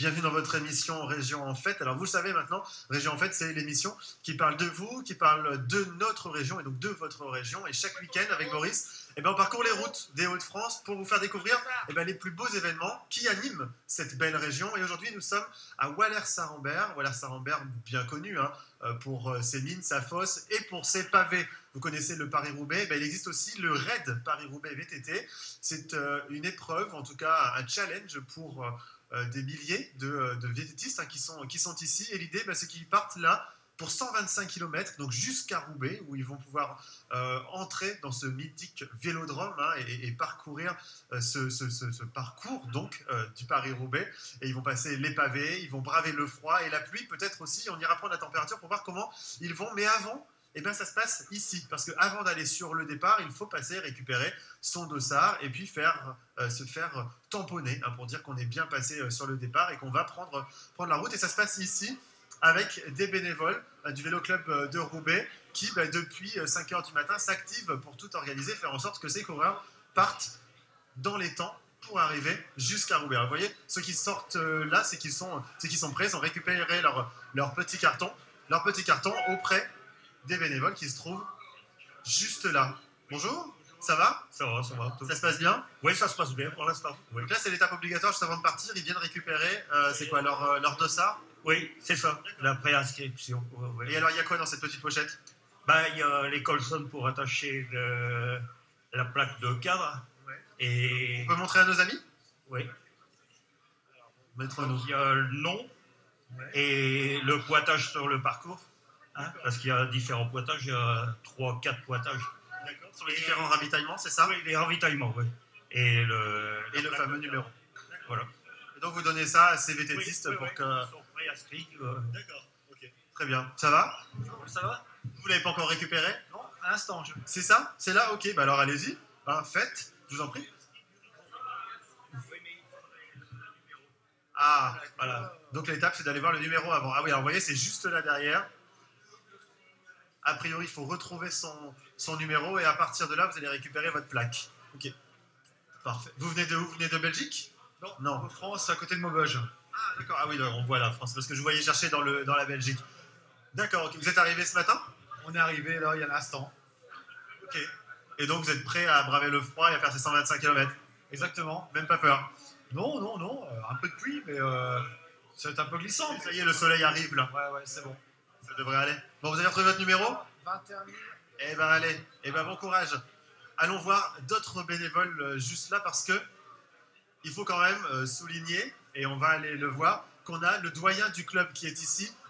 bienvenue dans votre émission Région en Fête. Alors vous le savez maintenant, Région en Fête, c'est l'émission qui parle de vous, qui parle de notre région et donc de votre région. Et chaque week-end avec Boris, on parcourt les routes des Hauts-de-France pour vous faire découvrir les plus beaux événements qui animent cette belle région. Et aujourd'hui, nous sommes à Walers-Sarambert. Walers-Sarambert, bien connu pour ses mines, sa fosse et pour ses pavés. Vous connaissez le Paris-Roubaix, il existe aussi le RAID Paris-Roubaix VTT. C'est une épreuve, en tout cas un challenge pour des milliers de vététistes qui sont ici. Et l'idée, c'est qu'ils partent là pour 125 km, donc jusqu'à Roubaix, où ils vont pouvoir entrer dans ce mythique vélodrome et parcourir ce parcours donc, du Paris-Roubaix. Et ils vont passer les pavés, ils vont braver le froid et la pluie, peut-être aussi. On ira prendre la température pour voir comment ils vont. Mais avant, ça se passe ici, parce qu'avant d'aller sur le départ, il faut passer, récupérer son dossard et puis se faire tamponner pour dire qu'on est bien passé sur le départ et qu'on va prendre la route. Et ça se passe ici, avec des bénévoles du Vélo Club de Roubaix qui, depuis 5 h du matin, s'activent pour tout organiser, faire en sorte que ces coureurs partent dans les temps pour arriver jusqu'à Roubaix. Alors, vous voyez, ceux qui sortent là, c'est qu'ils sont prêts, ils ont récupéré leur petit carton auprès des bénévoles qui se trouvent juste là. Bonjour, ça va? Ça va, ça va. Ça se passe bien? Oui, ça se passe bien pour l'instant. Oui. Donc là, c'est l'étape obligatoire juste avant de partir. Ils viennent récupérer, c'est quoi, leur dossard? Oui, c'est ça, la préinscription. Et alors, il y a quoi dans cette petite pochette? Il y a les colsons pour attacher la plaque de cadre. Ouais. Et... On peut montrer à nos amis? Oui. Montre-nous. Il y a le nom et le pointage sur le parcours. Parce qu'il y a différents pointages, il y a 3-4 pointages. D'accord. Sur les différents ravitaillements, c'est ça? Oui, les ravitaillements, oui. Et le fameux numéro. Voilà. Et donc vous donnez ça à ces vététistes pour que... Ils sont préinscrits. D'accord, ok. Très bien. Ça va? Ça va? Vous l'avez pas encore récupéré? Non, à l'instant. C'est ça? C'est là? Ok, alors allez-y. Faites, je vous en prie. Ah, voilà. Donc l'étape, c'est d'aller voir le numéro avant. Ah oui, alors vous voyez, c'est juste là derrière. A priori, il faut retrouver son numéro et à partir de là, vous allez récupérer votre plaque. Ok. Parfait. Vous venez de où? Vous venez de Belgique? Non. En France, à côté de Maubeuge. Ah, d'accord. Ah oui, on voit la France, parce que je voyais chercher dans la Belgique. D'accord, ok. Vous êtes arrivé ce matin? On est arrivé là il y a un instant. Ok. Et donc, vous êtes prêt à braver le froid et à faire ces 125 km? Exactement. Même pas peur? Non. Un peu de pluie, mais c'est un peu glissant. Ça y est, le soleil arrive là. Ouais, c'est bon. Ça devrait aller. Bon, vous avez retrouvé votre numéro? 21 000. Eh ben allez, bon courage. Allons voir d'autres bénévoles juste là parce que il faut quand même souligner, et on va aller le voir, qu'on a le doyen du club qui est ici,